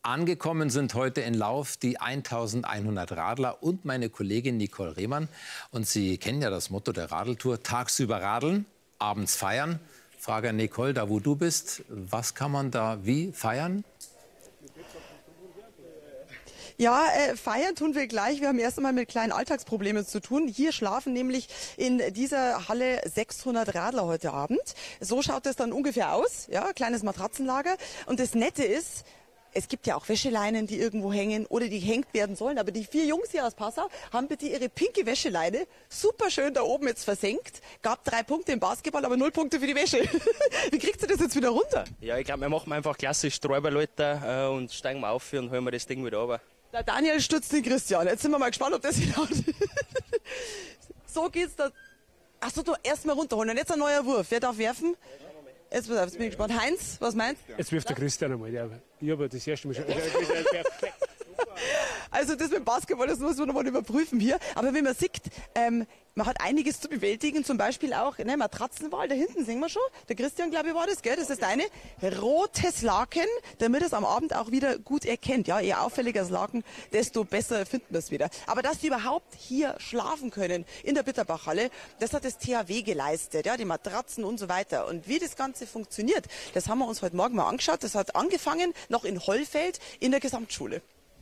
Angekommen sind heute in Lauf die 1100 Radler und meine Kollegin Nicole Rehmann. Und Sie kennen ja das Motto der Radeltour: tagsüber radeln, abends feiern. Frage an Nicole, da wo du bist, was kann man da wie feiern? Ja, feiern tun wir gleich. Wir haben erst einmal mit kleinen Alltagsproblemen zu tun. Hier schlafen nämlich in dieser Halle 600 Radler heute Abend. So schaut es dann ungefähr aus. Ja, kleines Matratzenlager. Und das Nette ist, es gibt ja auch Wäscheleinen, die irgendwo hängen oder die gehängt werden sollen. Aber die 4 Jungs hier aus Passau haben bitte ihre pinke Wäscheleine super schön da oben jetzt versenkt. Gab 3 Punkte im Basketball, aber 0 Punkte für die Wäsche. Wie kriegst du das jetzt wieder runter? Ja, ich glaube, wir machen einfach klassisch Sträuberleute und steigen mal auf und holen wir das Ding wieder runter. Der Daniel stützt den Christian. Jetzt sind wir mal gespannt, ob das hinhaut. So geht's da. Achso, du erst mal runterholen. Und jetzt ein neuer Wurf. Wer darf werfen? Jetzt bin ich gespannt. Heinz, was meinst du? Jetzt wirft der Christian einmal. Ich habe das erste Mal schon. Also das mit dem Basketball, das muss man nochmal überprüfen hier. Aber wenn man sieht, man hat einiges zu bewältigen. Zum Beispiel auch Matratzenwahl. Da hinten sehen wir schon. Der Christian, glaube ich, war das, gell? Das ist eine rotes Laken, damit es am Abend auch wieder gut erkennt. Ja, je auffälliger das Laken, desto besser finden wir es wieder. Aber dass die überhaupt hier schlafen können in der Bitterbachhalle, das hat das THW geleistet. Ja, die Matratzen und so weiter. Und wie das Ganze funktioniert, das haben wir uns heute Morgen mal angeschaut. Das hat angefangen noch in Hollfeld in der Gesamtschule.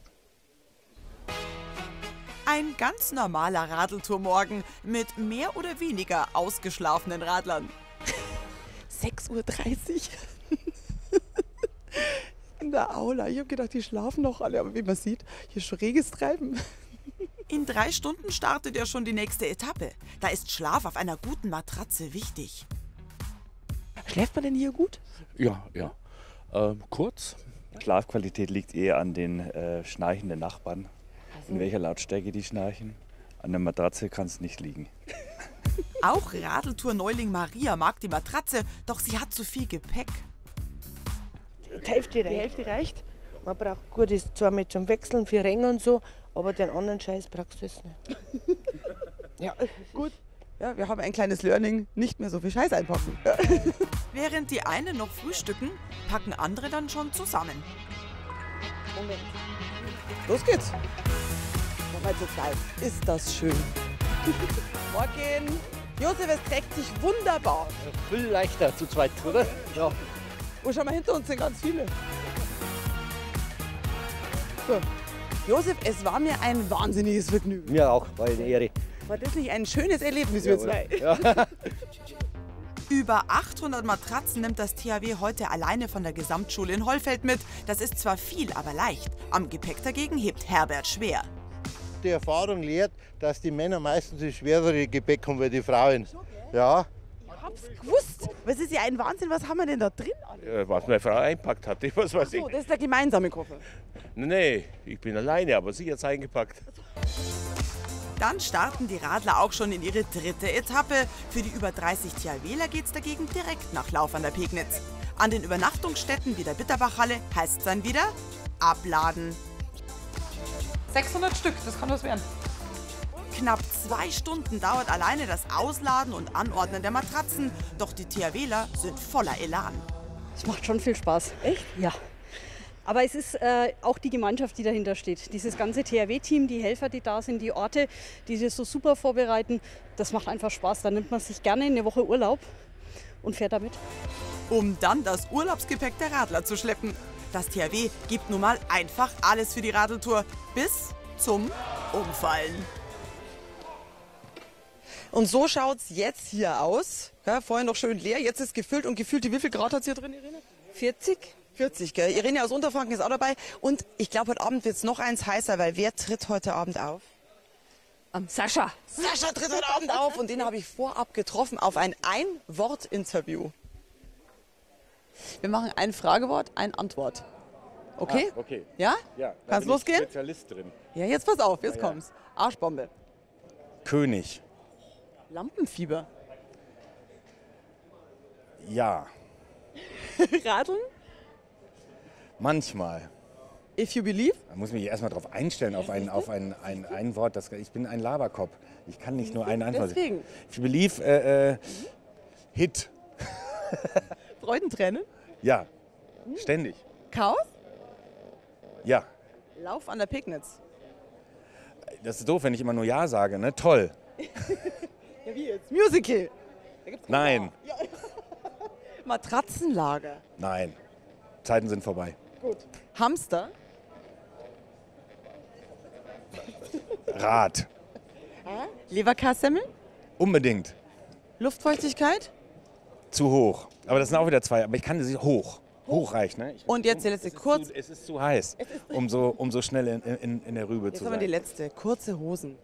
Ein ganz normaler Radeltourmorgen mit mehr oder weniger ausgeschlafenen Radlern. 6:30 Uhr in der Aula. Ich habe gedacht, die schlafen noch alle, aber wie man sieht, hier ist schon reges Treiben. In 3 Stunden startet ja schon die nächste Etappe. Da ist Schlaf auf einer guten Matratze wichtig. Schläft man denn hier gut? Ja. Kurz. Schlafqualität liegt eher an den schnarchenden Nachbarn. In welcher Lautstärke die schnarchen. An der Matratze kann es nicht liegen. Auch Radeltour-Neuling Maria mag die Matratze, doch sie hat zu viel Gepäck. Die Hälfte reicht. Man braucht gutes zwar mit zum Wechseln für Ränge und so, aber den anderen Scheiß brauchst du es nicht. Ja, gut. Ja, wir haben ein kleines Learning, nicht mehr so viel Scheiß einpacken. Während die einen noch frühstücken, packen andere dann schon zusammen. Moment. Los geht's. Mal zu zweit. Ist das schön. Morgen. Josef, es trägt sich wunderbar. Viel leichter zu zweit, oder? Ja. Oh, schau mal, hinter uns sind ganz viele. So. Josef, es war mir ein wahnsinniges Vergnügen. Mir auch, war eine Ehre. War das nicht ein schönes Erlebnis, wir zwei? Ja. Über 800 Matratzen nimmt das THW heute alleine von der Gesamtschule in Hollfeld mit. Das ist zwar viel, aber leicht. Am Gepäck dagegen hebt Herbert schwer. Die Erfahrung lehrt, dass die Männer meistens das schwerere Gepäck haben wie die Frauen. Ja. Ich hab's gewusst. Was ist ja ein Wahnsinn, was haben wir denn da drin? Was meine Frau einpackt hat, was weiß ich. So, das ist der gemeinsame Koffer. Nee, ich bin alleine, aber sie hat es eingepackt. Dann starten die Radler auch schon in ihre 3. Etappe. Für die über 30 THWler geht's dagegen direkt nach Lauf an der Pegnitz. An den Übernachtungsstätten wie der Bitterbachhalle heißt es dann wieder abladen. 600 Stück, das kann was werden. Knapp 2 Stunden dauert alleine das Ausladen und Anordnen der Matratzen. Doch die THWler sind voller Elan. Es macht schon viel Spaß. Echt? Ja. Aber es ist auch die Gemeinschaft, die dahinter steht. Dieses ganze THW-Team, die Helfer, die da sind, die Orte, die das so super vorbereiten, das macht einfach Spaß. Da nimmt man sich gerne eine Woche Urlaub und fährt damit. Um dann das Urlaubsgepäck der Radler zu schleppen. Das THW gibt nun mal einfach alles für die Radeltour bis zum Umfallen. Und so schaut's jetzt hier aus. Ja, vorher noch schön leer, jetzt ist gefüllt. Und gefüllt, wie viel Grad hat es hier drin, Irene? 40? 40, gell? Irene aus Unterfranken ist auch dabei. Und ich glaube, heute Abend wird es noch eins heißer, weil wer tritt heute Abend auf? Sascha. Sascha tritt heute Abend auf und den habe ich vorab getroffen auf ein Ein-Wort-Interview. Wir machen ein Fragewort, ein Antwort. Okay? Okay. Ja? Ja, Kann's losgehen? Spezialist drin. Ja, jetzt pass auf, jetzt kommt's. Arschbombe. König. Lampenfieber. Ja. Radeln. Manchmal. If you believe. Da muss ich mich erstmal darauf einstellen, auf ein Wort. Ich bin ein Laberkopf. Ich kann nicht nur eine Antwort. Deswegen. If you believe, Hit. Freudentränen. Ja, ständig. Chaos. Ja. Lauf an der Pegnitz. Das ist doof, wenn ich immer nur Ja sage, ne? Toll. Ja, wie jetzt? Musical. Da gibt's Nein. Ja. Matratzenlager. Nein. Zeiten sind vorbei. Gut. Hamster. Rad. Leberkassemmel. Unbedingt. Luftfeuchtigkeit. Zu hoch. Aber das sind auch wieder zwei. Aber ich kann sie hoch. Hoch reicht, ne? Und jetzt die letzte. Kurz. Es ist zu heiß, um so schnell in der Rübe Jetzt zu haben wir sein. die letzte. Kurze Hosen.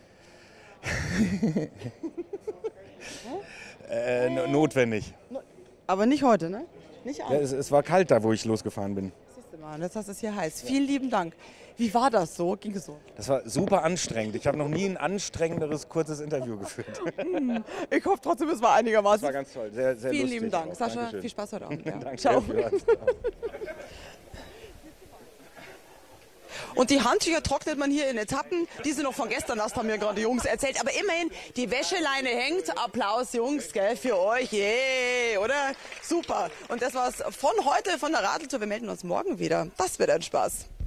Notwendig. Aber nicht heute, ne? Nicht Ja, abends. es war kalt da, wo ich losgefahren bin. Siehst du mal, und jetzt hast du es hier heiß. Vielen lieben Dank. Wie war das so? Ging es so? Das war super anstrengend. Ich habe noch nie ein anstrengenderes, kurzes Interview geführt. Ich hoffe trotzdem, es war einigermaßen. Das war ganz toll. Sehr, sehr Vielen lustig lieben Dank. auch. Sascha, Dankeschön. viel Spaß heute Abend. Ja. Danke. Ciao. Vielmals. Und die Handtücher trocknet man hier in Etappen. Die sind noch von gestern, das haben mir gerade die Jungs erzählt. Aber immerhin, die Wäscheleine hängt. Applaus, Jungs, gell, für euch. Yeah, oder? Super. Und das war's von heute, von der Radeltour. Wir melden uns morgen wieder. Das wird ein Spaß.